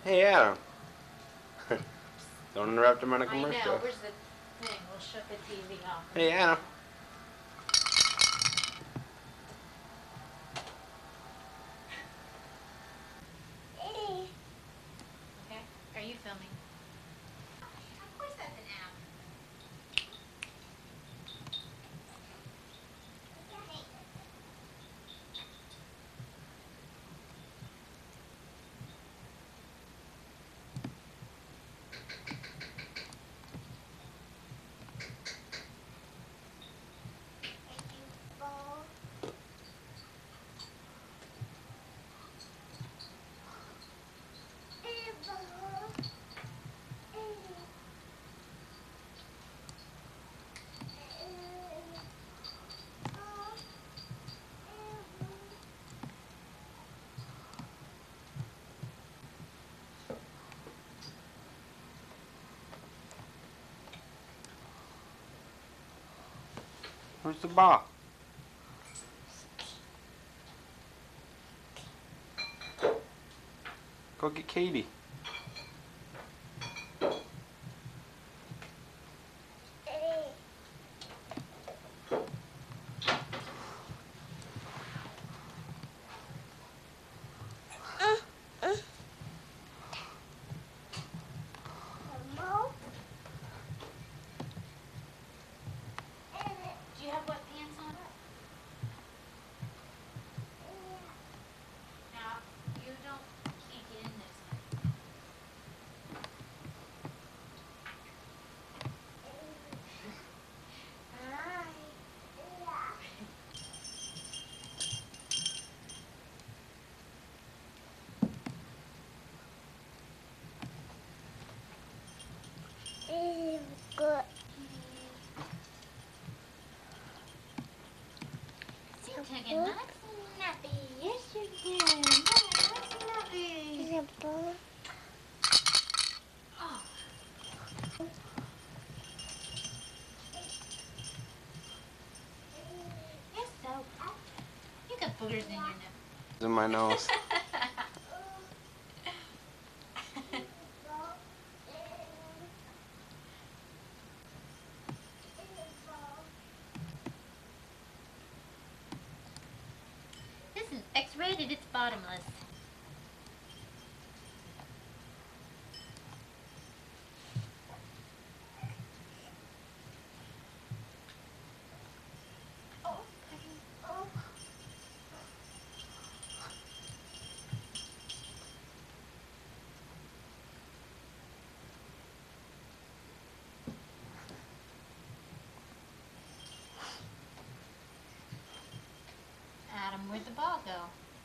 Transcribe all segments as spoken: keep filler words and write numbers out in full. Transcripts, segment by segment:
Hey, Adam. Don't interrupt him on a I know. commercial. Where's the thing? We'll shut the T V off. Hey, Adam. Okay. Are you filming? Of course that's an app. Where's the ball? Go get Katie. Do you have wet pants on? Now, you don't, can't get in those now. Good. You took a nice nappy. Yes, you did. Nice nappy. Simple. Oh. Yes, so. You got boogers in your nose. In my nose. This is X-rated. It's bottomless. Adam, where'd the ball go?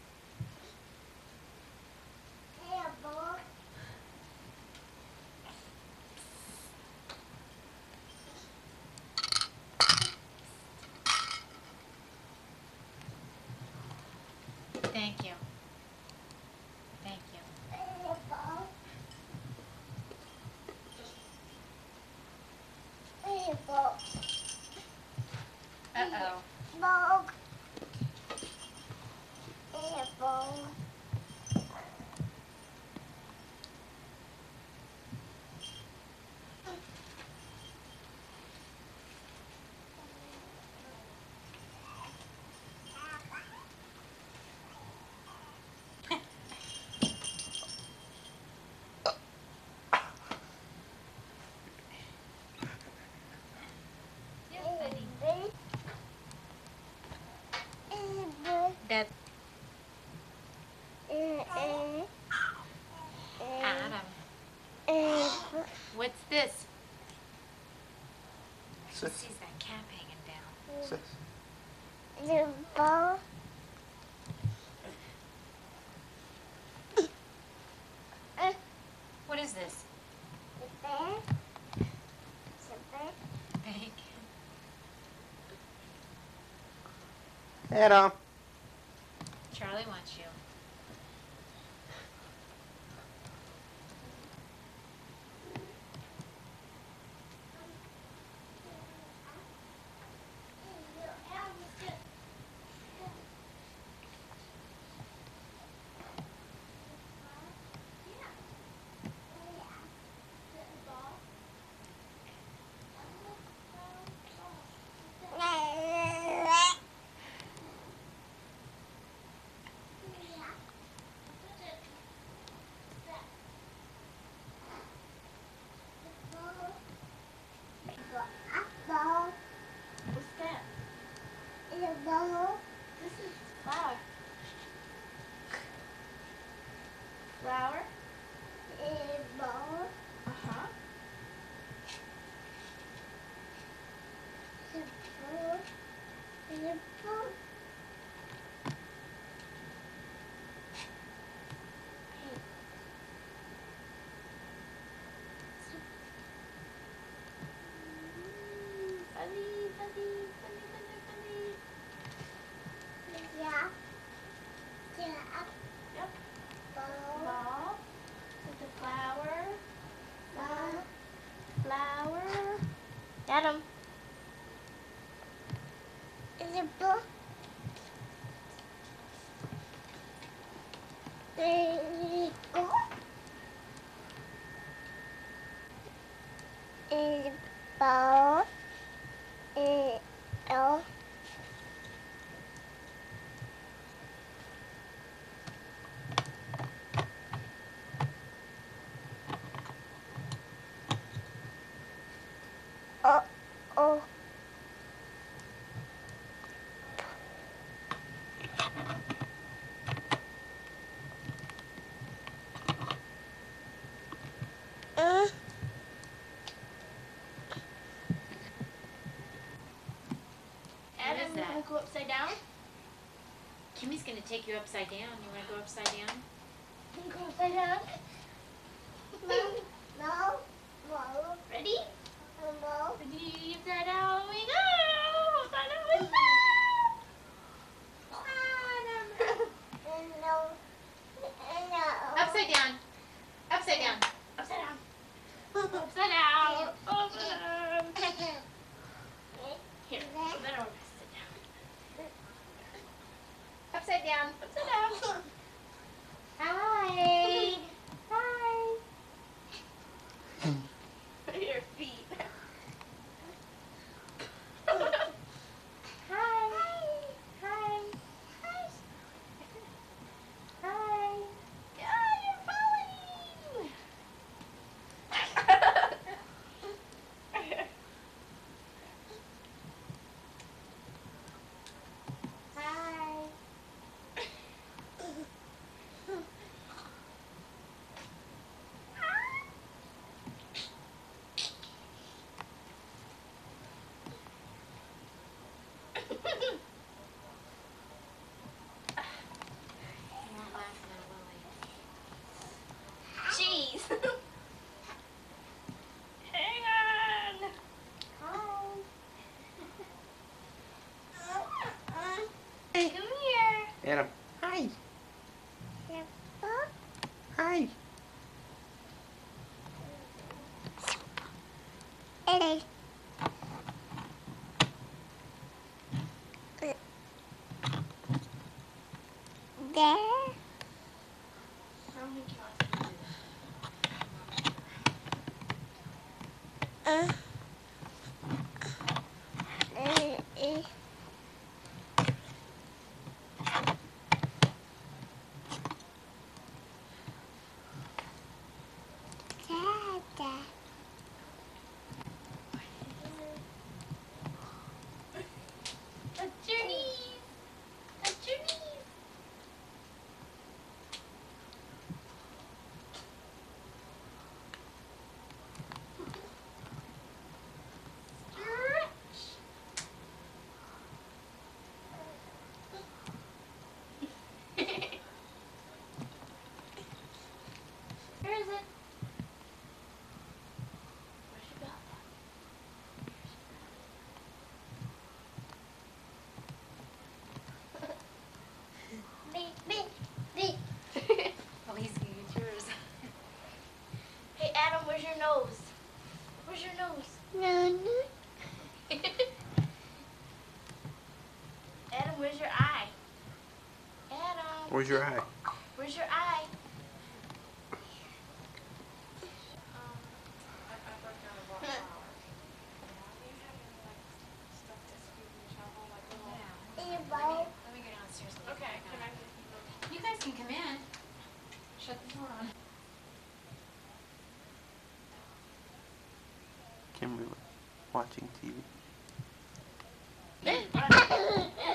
Thank you. Thank you. Uh-oh. Bog. Bog. Yes, buddy. That Adam. What's this? She Sis. sees that cap hanging down. Sis. The ball. What is this? The bear. The bear. Bacon. Adam. Charlie wants you. a ball. Uh-huh. The ball. The ball. Fuzzy, fuzzy, fuzzy, fuzzy, fuzzy. Yeah. Yeah. Yep. Ball. Ball. With the flower. Ball. Flower. Got him. The ball. The ball. The ball. The ball. Oh, oh. Uh. Adam, is you that? want to go upside down? Kimmy's gonna take you upside down. You wanna go upside down? You can go upside down. No, no, no, Ready? no. Ready? Upside down we go. Upside down we go. Adam. No, no. Upside down. Upside down. Upside down. Upside down. Upside down. Here, so then I'll sit down. Upside down. Upside down. Hi. Hi. Your feet. Hi. Hi. Hi. God, you're falling. Hi. Not laughing at Lily. Jeez. Hang on. Come here. Adam. Hi. Hi. It is there. How many cats do Uh, it is Dada. Touch your knees. Touch your knees. Stretch. Where is it? Where's your belt? Beep, beep, beep. Ellie's gonna get yours. Hey, Adam, where's your nose? Where's your nose? No, no. Adam, where's your eye? Adam, Where's your eye? where's your eye? The Let me, ball. let me go downstairs and look Okay, at can I it. get You guys can come in. Shut the door on. Kimberly watching T V. you?